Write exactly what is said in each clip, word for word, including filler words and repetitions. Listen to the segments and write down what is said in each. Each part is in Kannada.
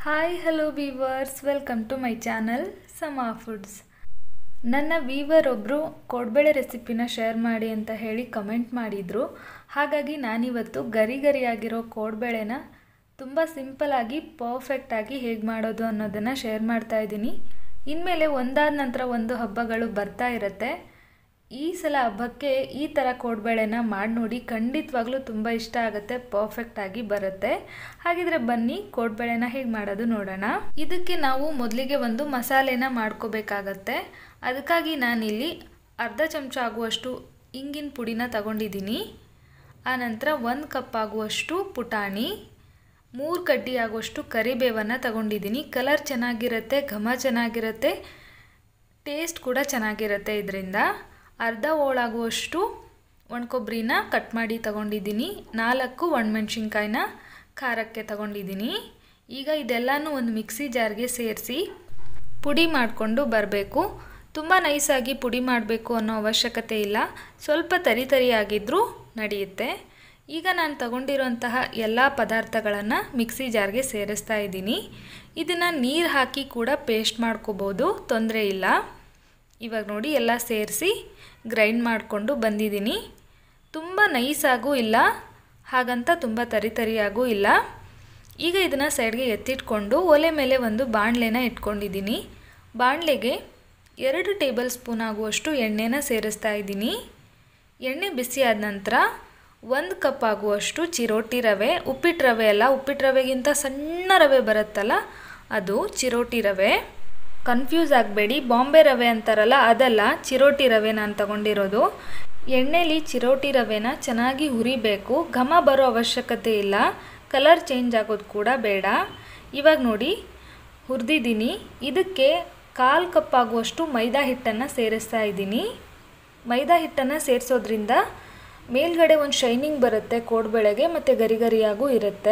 Hi hello viewers, welcome to my channel Sama foods. ನನ್ನ ವೀವರ್ ಒಬ್ಬರು ಕೋಡ್ಬೇಳೆ ರೆಸಿಪಿನ ಶೇರ್ ಮಾಡಿ ಅಂತ ಹೇಳಿ ಕಮೆಂಟ್ ಮಾಡಿದರು. ಹಾಗಾಗಿ ನಾನಿವತ್ತು ಗರಿ ಗರಿಯಾಗಿರೋ ಕೋಡ್ಬೇಳೆನ ತುಂಬ ಸಿಂಪಲಾಗಿ ಪರ್ಫೆಕ್ಟಾಗಿ ಹೇಗೆ ಮಾಡೋದು ಅನ್ನೋದನ್ನು ಶೇರ್ ಮಾಡ್ತಾ ಇದ್ದೀನಿ. ಇನ್ಮೇಲೆ ಒಂದಾದ ನಂತರ ಒಂದು ಹಬ್ಬಗಳು ಬರ್ತಾ ಇರುತ್ತೆ. ಈ ಸಲ ಹಬ್ಬಕ್ಕೆ ಈ ಥರ ಕೋಡ್ಬೇಳೆನ ಮಾಡಿ ನೋಡಿ, ಖಂಡಿತವಾಗ್ಲೂ ತುಂಬ ಇಷ್ಟ ಆಗುತ್ತೆ, ಪರ್ಫೆಕ್ಟಾಗಿ ಬರುತ್ತೆ. ಹಾಗಿದ್ರೆ ಬನ್ನಿ ಕೋಡ್ಬೇಳೆನ ಹೇಗೆ ಮಾಡೋದು ನೋಡೋಣ. ಇದಕ್ಕೆ ನಾವು ಮೊದಲಿಗೆ ಒಂದು ಮಸಾಲೆನ ಮಾಡ್ಕೋಬೇಕಾಗತ್ತೆ. ಅದಕ್ಕಾಗಿ ನಾನಿಲ್ಲಿ ಅರ್ಧ ಚಮಚ ಆಗುವಷ್ಟು ಇಂಗಿನ ಪುಡಿನ ತಗೊಂಡಿದ್ದೀನಿ. ಆನಂತರ ಒಂದು ಕಪ್ ಆಗುವಷ್ಟು ಪುಟಾಣಿ, ಮೂರು ಕಡ್ಡಿ ಆಗುವಷ್ಟು ಕರಿಬೇವನ್ನು ತಗೊಂಡಿದ್ದೀನಿ. ಕಲರ್ ಚೆನ್ನಾಗಿರುತ್ತೆ, ಘಮ ಚೆನ್ನಾಗಿರುತ್ತೆ, ಟೇಸ್ಟ್ ಕೂಡ ಚೆನ್ನಾಗಿರುತ್ತೆ ಇದರಿಂದ. ಅರ್ಧ ಹೋಳಾಗುವಷ್ಟು ಒಣಕೊಬ್ಬರಿನ ಕಟ್ ಮಾಡಿ ತಗೊಂಡಿದ್ದೀನಿ. ನಾಲ್ಕು ಒಣಮೆಣ್ಸಿನ್ಕಾಯಿನ ಖಾರಕ್ಕೆ ತಗೊಂಡಿದ್ದೀನಿ. ಈಗ ಇದೆಲ್ಲನೂ ಒಂದು ಮಿಕ್ಸಿ ಜಾರ್ಗೆ ಸೇರಿಸಿ ಪುಡಿ ಮಾಡಿಕೊಂಡು ಬರಬೇಕು. ತುಂಬ ನೈಸಾಗಿ ಪುಡಿ ಮಾಡಬೇಕು ಅನ್ನೋ ಅವಶ್ಯಕತೆ ಇಲ್ಲ, ಸ್ವಲ್ಪ ತರಿ ತರಿಯಾಗಿದ್ದರೂ ನಡೆಯುತ್ತೆ. ಈಗ ನಾನು ತಗೊಂಡಿರೋಂತಹ ಎಲ್ಲ ಪದಾರ್ಥಗಳನ್ನು ಮಿಕ್ಸಿ ಜಾರ್ಗೆ ಸೇರಿಸ್ತಾ ಇದ್ದೀನಿ. ಇದನ್ನು ನೀರು ಹಾಕಿ ಕೂಡ ಪೇಸ್ಟ್ ಮಾಡ್ಕೋಬೋದು, ತೊಂದರೆ ಇಲ್ಲ. ಇವಾಗ ನೋಡಿ ಎಲ್ಲ ಸೇರಿಸಿ ಗ್ರೈಂಡ್ ಮಾಡಿಕೊಂಡು ಬಂದಿದ್ದೀನಿ. ತುಂಬ ನೈಸಾಗೂ ಇಲ್ಲ, ಹಾಗಂತ ತುಂಬ ತರಿ ತರಿಯಾಗೂ ಇಲ್ಲ. ಈಗ ಇದನ್ನು ಸೈಡ್ಗೆ ಎತ್ತಿಟ್ಕೊಂಡು ಒಲೆ ಮೇಲೆ ಒಂದು ಬಾಣಲೆನ ಇಟ್ಕೊಂಡಿದ್ದೀನಿ. ಬಾಣಲೆಗೆ ಎರಡು ಟೇಬಲ್ ಸ್ಪೂನ್ ಆಗುವಷ್ಟು ಎಣ್ಣೆನ ಸೇರಿಸ್ತಾ ಇದ್ದೀನಿ. ಎಣ್ಣೆ ಬಿಸಿ ಆದ ನಂತರ ಒಂದು ಕಪ್ ಆಗುವಷ್ಟು ಚಿರೋಟಿ ರವೆ, ಉಪ್ಪಿಟ್ಟು ರವೆ ಅಲ್ಲ, ಉಪ್ಪಿಟ್ಟು ರವೆಗಿಂತ ಸಣ್ಣ ರವೆ ಬರುತ್ತಲ್ಲ ಅದು ಚಿರೋಟಿ ರವೆ. ಕನ್ಫ್ಯೂಸ್ ಆಗಬೇಡಿ, ಬಾಂಬೆ ರವೆ ಅಂತಾರಲ್ಲ ಅದಲ್ಲ, ಚಿರೋಟಿ ರವೆ ನಾನು ತಗೊಂಡಿರೋದು. ಎಣ್ಣೆಲಿ ಚಿರೋಟಿ ರವೆನ ಚೆನ್ನಾಗಿ ಹುರಿಬೇಕು, ಘಮ ಬರೋ ಅವಶ್ಯಕತೆ ಇಲ್ಲ, ಕಲರ್ ಚೇಂಜ್ ಆಗೋದು ಕೂಡ ಬೇಡ. ಇವಾಗ ನೋಡಿ ಹುರಿದಿದ್ದೀನಿ. ಇದಕ್ಕೆ ಕಾಲು ಕಪ್ ಆಗುವಷ್ಟು ಮೈದಾ ಹಿಟ್ಟನ್ನು ಸೇರಿಸ್ತಾ ಇದ್ದೀನಿ. ಮೈದಾ ಹಿಟ್ಟನ್ನು ಸೇರಿಸೋದ್ರಿಂದ ಮೇಲ್ಗಡೆ ಒಂದು ಶೈನಿಂಗ್ ಬರುತ್ತೆ ಕೋಡ್ಬೇಳೆಗೆ, ಮತ್ತು ಗರಿ ಗರಿಯಾಗೂ ಇರುತ್ತೆ.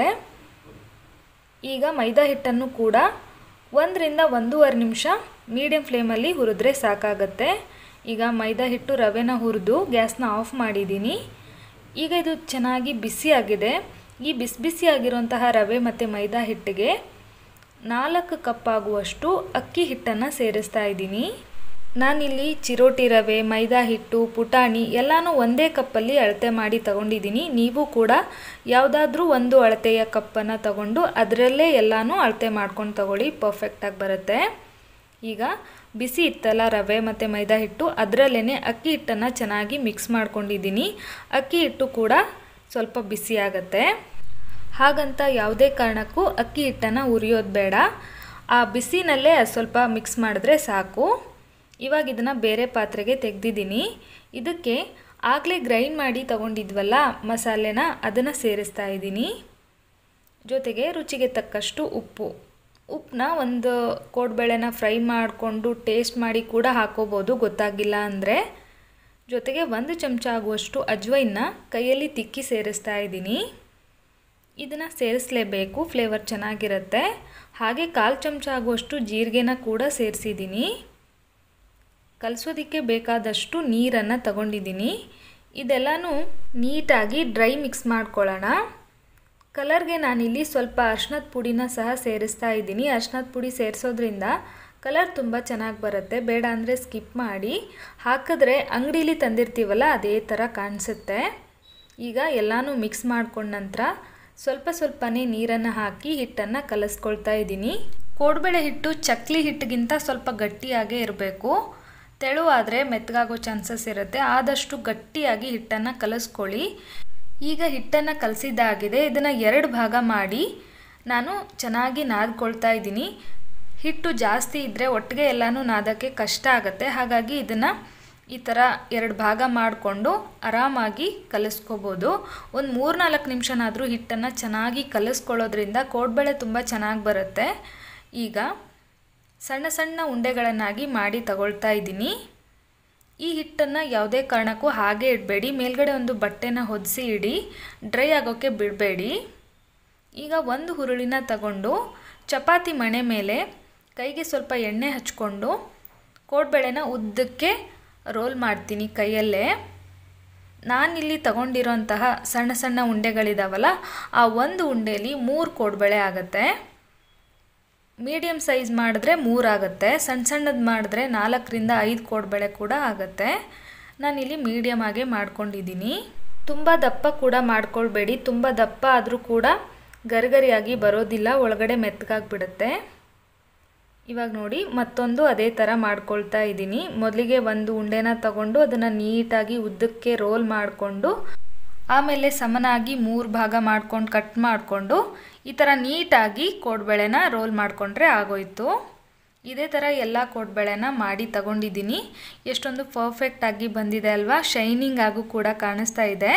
ಈಗ ಮೈದಾ ಹಿಟ್ಟನ್ನು ಕೂಡ ಒಂದರಿಂದ ಒಂದೂವರೆ ನಿಮಿಷ ಮೀಡಿಯಮ್ ಫ್ಲೇಮಲ್ಲಿ ಹುರಿದ್ರೆ ಸಾಕಾಗತ್ತೆ. ಈಗ ಮೈದಾ ಹಿಟ್ಟು ರವೆನ ಹುರಿದು ಗ್ಯಾಸ್ನ ಆಫ್ ಮಾಡಿದ್ದೀನಿ. ಈಗ ಇದು ಚೆನ್ನಾಗಿ ಬಿಸಿಯಾಗಿದೆ. ಈ ಬಿಸಿ ಬಿಸಿಯಾಗಿರುವಂತಹ ರವೆ ಮತ್ತು ಮೈದಾ ಹಿಟ್ಟಿಗೆ ನಾಲ್ಕು ಕಪ್ ಆಗುವಷ್ಟು ಅಕ್ಕಿ ಹಿಟ್ಟನ್ನು ಸೇರಿಸ್ತಾ ಇದ್ದೀನಿ. ನಾನಿಲ್ಲಿ ಚಿರೋಟಿ ರವೆ, ಮೈದಾ ಹಿಟ್ಟು, ಪುಟಾಣಿ ಎಲ್ಲನೂ ಒಂದೇ ಕಪ್ಪಲ್ಲಿ ಅಳತೆ ಮಾಡಿ ತಗೊಂಡಿದ್ದೀನಿ. ನೀವು ಕೂಡ ಯಾವುದಾದ್ರೂ ಒಂದು ಅಳತೆಯ ಕಪ್ಪನ್ನು ತಗೊಂಡು ಅದರಲ್ಲೇ ಎಲ್ಲನೂ ಅಳತೆ ಮಾಡ್ಕೊಂಡು ತಗೊಳ್ಳಿ, ಪರ್ಫೆಕ್ಟಾಗಿ ಬರುತ್ತೆ. ಈಗ ಬಿಸಿ ಇತ್ತಲ್ಲ ರವೆ ಮತ್ತು ಮೈದಾ ಹಿಟ್ಟು, ಅದರಲ್ಲೇ ಅಕ್ಕಿ ಹಿಟ್ಟನ್ನು ಚೆನ್ನಾಗಿ ಮಿಕ್ಸ್ ಮಾಡ್ಕೊಂಡಿದ್ದೀನಿ. ಅಕ್ಕಿ ಹಿಟ್ಟು ಕೂಡ ಸ್ವಲ್ಪ ಬಿಸಿ ಆಗುತ್ತೆ, ಹಾಗಂತ ಯಾವುದೇ ಕಾರಣಕ್ಕೂ ಅಕ್ಕಿ ಹಿಟ್ಟನ್ನು ಉರಿಯೋದು ಬೇಡ. ಆ ಬಿಸಿನಲ್ಲೇ ಸ್ವಲ್ಪ ಮಿಕ್ಸ್ ಮಾಡಿದ್ರೆ ಸಾಕು. ಇವಾಗ ಇದನ್ನು ಬೇರೆ ಪಾತ್ರೆಗೆ ತೆಗೆದಿದ್ದೀನಿ. ಇದಕ್ಕೆ ಆಗಲೇ ಗ್ರೈಂಡ್ ಮಾಡಿ ತಗೊಂಡಿದ್ವಲ್ಲ ಮಸಾಲೆನ, ಅದನ್ನು ಸೇರಿಸ್ತಾ ಇದ್ದೀನಿ. ಜೊತೆಗೆ ರುಚಿಗೆ ತಕ್ಕಷ್ಟು ಉಪ್ಪು. ಉಪ್ಪನ್ನ ಒಂದು ಕೋಡ್ಬೇಳೆನ ಫ್ರೈ ಮಾಡಿಕೊಂಡು ಟೇಸ್ಟ್ ಮಾಡಿ ಕೂಡ ಹಾಕೋಬೋದು, ಗೊತ್ತಾಗಿಲ್ಲ ಅಂದರೆ. ಜೊತೆಗೆ ಒಂದು ಚಮಚ ಆಗುವಷ್ಟು ಅಜ್ವೈನ್ನ ಕೈಯಲ್ಲಿ ತಿಕ್ಕಿ ಸೇರಿಸ್ತಾ ಇದ್ದೀನಿ. ಇದನ್ನು ಸೇರಿಸಲೇಬೇಕು, ಫ್ಲೇವರ್ ಚೆನ್ನಾಗಿರುತ್ತೆ. ಹಾಗೆ ಕಾಲು ಚಮಚ ಆಗುವಷ್ಟು ಜೀರಿಗೆನ ಕೂಡ ಸೇರಿಸಿದ್ದೀನಿ. ಕಲಿಸೋದಕ್ಕೆ ಬೇಕಾದಷ್ಟು ನೀರನ್ನು ತಗೊಂಡಿದ್ದೀನಿ. ಇದೆಲ್ಲನೂ ನೀಟಾಗಿ ಡ್ರೈ ಮಿಕ್ಸ್ ಮಾಡ್ಕೊಳ್ಳೋಣ. ಕಲರ್ಗೆ ನಾನಿಲ್ಲಿ ಸ್ವಲ್ಪ ಅರ್ಶಿನದ ಪುಡಿನ ಸಹ ಸೇರಿಸ್ತಾ ಇದ್ದೀನಿ. ಅರ್ಶಿನದ ಪುಡಿ ಸೇರಿಸೋದ್ರಿಂದ ಕಲರ್ ತುಂಬ ಚೆನ್ನಾಗಿ ಬರುತ್ತೆ, ಬೇಡ ಅಂದರೆ ಸ್ಕಿಪ್ ಮಾಡಿ. ಹಾಕಿದ್ರೆ ಅಂಗಡೀಲಿ ತಂದಿರ್ತೀವಲ್ಲ ಅದೇ ಥರ ಕಾಣಿಸುತ್ತೆ. ಈಗ ಎಲ್ಲನೂ ಮಿಕ್ಸ್ ಮಾಡ್ಕೊಂಡ ನಂತರ ಸ್ವಲ್ಪ ಸ್ವಲ್ಪನೇ ನೀರನ್ನು ಹಾಕಿ ಹಿಟ್ಟನ್ನು ಕಲಿಸ್ಕೊಳ್ತಾ ಇದ್ದೀನಿ. ಕೋಡ್ಬೇಳೆ ಹಿಟ್ಟು ಚಕ್ಲಿ ಹಿಟ್ಟಿಗಿಂತ ಸ್ವಲ್ಪ ಗಟ್ಟಿಯಾಗೇ ಇರಬೇಕು, ತೆಳುವಾದರೆ ಮೆತ್ತಗಾಗೋ ಚಾನ್ಸಸ್ ಇರುತ್ತೆ. ಆದಷ್ಟು ಗಟ್ಟಿಯಾಗಿ ಹಿಟ್ಟನ್ನು ಕಲಿಸ್ಕೊಳ್ಳಿ. ಈಗ ಹಿಟ್ಟನ್ನು ಕಲಸಿದ್ದಾಗಿದೆ. ಇದನ್ನು ಎರಡು ಭಾಗ ಮಾಡಿ ನಾನು ಚೆನ್ನಾಗಿ ನಾದ್ಕೊಳ್ತಾ ಇದ್ದೀನಿ. ಹಿಟ್ಟು ಜಾಸ್ತಿ ಇದ್ದರೆ ಒಟ್ಟಿಗೆ ಎಲ್ಲನೂ ನಾದಕ್ಕೆ ಕಷ್ಟ ಆಗುತ್ತೆ. ಹಾಗಾಗಿ ಇದನ್ನು ಈ ಥರ ಎರಡು ಭಾಗ ಮಾಡಿಕೊಂಡು ಆರಾಮಾಗಿ ಕಲಿಸ್ಕೋಬೋದು. ಒಂದು ಮೂರು ನಾಲ್ಕು ನಿಮಿಷನಾದರೂ ಹಿಟ್ಟನ್ನು ಚೆನ್ನಾಗಿ ಕಲಿಸ್ಕೊಳ್ಳೋದ್ರಿಂದ ಕೋಡ್ಬೇಳೆ ತುಂಬ ಚೆನ್ನಾಗಿ ಬರುತ್ತೆ. ಈಗ ಸಣ್ಣ ಸಣ್ಣ ಉಂಡೆಗಳನ್ನಾಗಿ ಮಾಡಿ ತಗೊಳ್ತಾ ಇದ್ದೀನಿ. ಈ ಹಿಟ್ಟನ್ನು ಯಾವುದೇ ಕಾರಣಕ್ಕೂ ಹಾಗೆ ಇಡಬೇಡಿ, ಮೇಲ್ಗಡೆ ಒಂದು ಬಟ್ಟೆನ ಹೊದಿಸಿ ಇಡಿ, ಡ್ರೈ ಆಗೋಕ್ಕೆ ಬಿಡಬೇಡಿ. ಈಗ ಒಂದು ಹುರುಳಿನ ತಗೊಂಡು ಚಪಾತಿ ಮಣೆ ಮೇಲೆ ಕೈಗೆ ಸ್ವಲ್ಪ ಎಣ್ಣೆ ಹಚ್ಕೊಂಡು ಕೋಡ್ಬೇಳೆನ ಉದ್ದಕ್ಕೆ ರೋಲ್ ಮಾಡ್ತೀನಿ ಕೈಯಲ್ಲೇ. ನಾನಿಲ್ಲಿ ತಗೊಂಡಿರೋಂತಹ ಸಣ್ಣ ಸಣ್ಣ ಉಂಡೆಗಳಿದಾವಲ್ಲ, ಆ ಒಂದು ಉಂಡೆಯಲ್ಲಿ ಮೂರು ಕೋಡ್ಬೇಳೆ ಆಗುತ್ತೆ. ಮೀಡಿಯಮ್ ಸೈಜ್ ಮಾಡಿದ್ರೆ ಮೂರು ಆಗುತ್ತೆ, ಸಣ್ಣ ಸಣ್ಣದು ಮಾಡಿದ್ರೆ ನಾಲ್ಕರಿಂದ ಐದು ಕೋಡ್ಬಳೆ ಕೂಡ ಆಗುತ್ತೆ. ನಾನಿಲ್ಲಿ ಮೀಡಿಯಮ್ ಆಗೇ ಮಾಡ್ಕೊಂಡಿದ್ದೀನಿ. ತುಂಬ ದಪ್ಪ ಕೂಡ ಮಾಡ್ಕೊಳ್ಬೇಡಿ, ತುಂಬ ದಪ್ಪ ಆದರೂ ಕೂಡ ಗರಿಗರಿಯಾಗಿ ಬರೋದಿಲ್ಲ, ಒಳಗಡೆ ಮೆತ್ತಗಾಗ್ಬಿಡುತ್ತೆ. ಇವಾಗ ನೋಡಿ ಮತ್ತೊಂದು ಅದೇ ಥರ ಮಾಡ್ಕೊಳ್ತಾ ಇದ್ದೀನಿ. ಮೊದಲಿಗೆ ಒಂದು ಉಂಡೆನ ತಗೊಂಡು ಅದನ್ನು ನೀಟಾಗಿ ಉದ್ದಕ್ಕೆ ರೋಲ್ ಮಾಡಿಕೊಂಡು ಆಮೇಲೆ ಸಮನಾಗಿ ಮೂರು ಭಾಗ ಮಾಡ್ಕೊಂಡು ಕಟ್ ಮಾಡಿಕೊಂಡು ಈ ಥರ ನೀಟಾಗಿ ಕೋಡ್ಬಳೆನ ರೋಲ್ ಮಾಡಿಕೊಂಡ್ರೆ ಆಗೋಯ್ತು. ಇದೇ ಥರ ಎಲ್ಲ ಕೋಡ್ಬಳೆನ ಮಾಡಿ ತಗೊಂಡಿದ್ದೀನಿ. ಎಷ್ಟೊಂದು ಪರ್ಫೆಕ್ಟಾಗಿ ಬಂದಿದೆ ಅಲ್ವಾ, ಶೈನಿಂಗ್ ಆಗು ಕೂಡ ಕಾಣಿಸ್ತಾ ಇದೆ.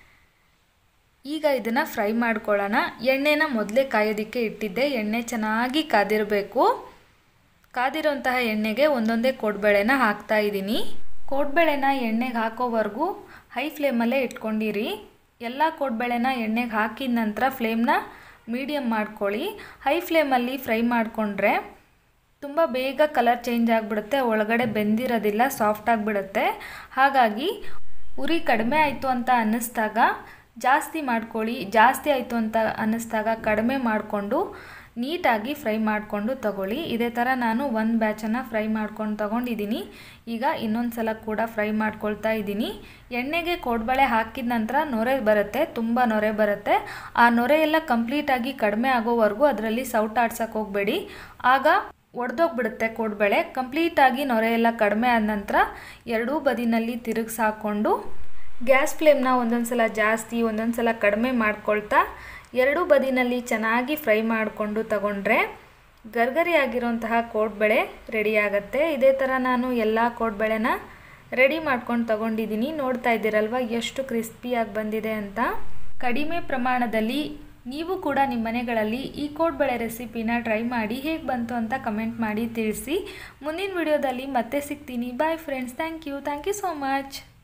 ಈಗ ಇದನ್ನು ಫ್ರೈ ಮಾಡ್ಕೊಳ್ಳೋಣ. ಎಣ್ಣೆನ ಮೊದಲೇ ಕಾಯೋದಕ್ಕೆ ಇಟ್ಟಿದ್ದೆ, ಎಣ್ಣೆ ಚೆನ್ನಾಗಿ ಕಾದಿರಬೇಕು. ಕಾದಿರೋಂತಹ ಎಣ್ಣೆಗೆ ಒಂದೊಂದೇ ಕೋಡ್ಬಳೆನ ಹಾಕ್ತಾ ಇದ್ದೀನಿ. ಕೋಡ್ಬಳೆನ ಎಣ್ಣೆಗೆ ಹಾಕೋವರೆಗೂ ಹೈ ಫ್ಲೇಮಲ್ಲೇ ಇಟ್ಕೊಂಡಿರಿ. ಎಲ್ಲ ಕೋಡ್ಬಳೆನ ಎಣ್ಣೆಗೆ ಹಾಕಿದ ನಂತರ ಫ್ಲೇಮ್ನ ಮೀಡಿಯಮ್ ಮಾಡ್ಕೊಳ್ಳಿ. ಹೈ ಫ್ಲೇಮಲ್ಲಿ ಫ್ರೈ ಮಾಡಿಕೊಂಡ್ರೆ ತುಂಬ ಬೇಗ ಕಲರ್ ಚೇಂಜ್ ಆಗಿಬಿಡುತ್ತೆ, ಒಳಗಡೆ ಬೆಂದಿರೋದಿಲ್ಲ, ಸಾಫ್ಟ್ ಆಗಿಬಿಡುತ್ತೆ. ಹಾಗಾಗಿ ಉರಿ ಕಡಿಮೆ ಆಯಿತು ಅಂತ ಅನ್ನಿಸ್ದಾಗ ಜಾಸ್ತಿ ಮಾಡ್ಕೊಳ್ಳಿ, ಜಾಸ್ತಿ ಆಯಿತು ಅಂತ ಅನ್ನಿಸ್ದಾಗ ಕಡಿಮೆ ಮಾಡಿಕೊಂಡು ನೀಟಾಗಿ ಫ್ರೈ ಮಾಡಿಕೊಂಡು ತಗೊಳ್ಳಿ. ಇದೇ ಥರ ನಾನು ಒಂದು ಬ್ಯಾಚನ್ನು ಫ್ರೈ ಮಾಡ್ಕೊಂಡು ತಗೊಂಡಿದ್ದೀನಿ. ಈಗ ಇನ್ನೊಂದು ಸಲ ಕೂಡ ಫ್ರೈ ಮಾಡ್ಕೊಳ್ತಾ ಇದ್ದೀನಿ. ಎಣ್ಣೆಗೆ ಕೋಡ್ಬಳೆ ಹಾಕಿದ ನಂತರ ನೊರೆ ಬರುತ್ತೆ, ತುಂಬ ನೊರೆ ಬರುತ್ತೆ. ಆ ನೊರೆ ಎಲ್ಲ ಕಂಪ್ಲೀಟಾಗಿ ಕಡಿಮೆ ಆಗೋವರೆಗೂ ಅದರಲ್ಲಿ ಸೌಟ್ ಆಡ್ಸೋಕೆ ಹೋಗಬೇಡಿ, ಆಗ ಒಡೆದೋಗ್ಬಿಡುತ್ತೆ ಕೋಡ್ಬಳೆ. ಕಂಪ್ಲೀಟಾಗಿ ನೊರೆ ಎಲ್ಲ ಕಡಿಮೆ ಆದ ನಂತರ ಎರಡೂ ಬದಿನಲ್ಲಿ ತಿರುಗಿಸಿ ಹಾಕ್ಕೊಂಡು ಗ್ಯಾಸ್ ಫ್ಲೇಮ್ನ ಒಂದೊಂದು ಸಲ ಜಾಸ್ತಿ ಒಂದೊಂದು ಸಲ ಕಡಿಮೆ ಮಾಡ್ಕೊಳ್ತಾ ಎರಡೂ ಬದಿನಲ್ಲಿ ಚೆನ್ನಾಗಿ ಫ್ರೈ ಮಾಡಿಕೊಂಡು ತಗೊಂಡ್ರೆ ಗರ್ಗರಿ ಆಗಿರೋಂತಹ ಕೋಡ್ಬಳೆ ರೆಡಿ ಆಗುತ್ತೆ. ಇದೇ ಥರ ನಾನು ಎಲ್ಲ ಕೋಡ್ಬಳೆನ ರೆಡಿ ಮಾಡ್ಕೊಂಡು ತಗೊಂಡಿದ್ದೀನಿ. ನೋಡ್ತಾ ಇದ್ದೀರಲ್ವ ಎಷ್ಟು ಕ್ರಿಸ್ಪಿಯಾಗಿ ಬಂದಿದೆ ಅಂತ. ಕಡಿಮೆ ಪ್ರಮಾಣದಲ್ಲಿ ನೀವು ಕೂಡ ನಿಮ್ಮ ಮನೆಗಳಲ್ಲಿ ಈ ಕೋಡ್ಬಳೆ ರೆಸಿಪಿನ ಟ್ರೈ ಮಾಡಿ ಹೇಗೆ ಬಂತು ಅಂತ ಕಮೆಂಟ್ ಮಾಡಿ ತಿಳಿಸಿ. ಮುಂದಿನ ವಿಡಿಯೋದಲ್ಲಿ ಮತ್ತೆ ಸಿಗ್ತೀನಿ. Bye friends, thank you thank you so much.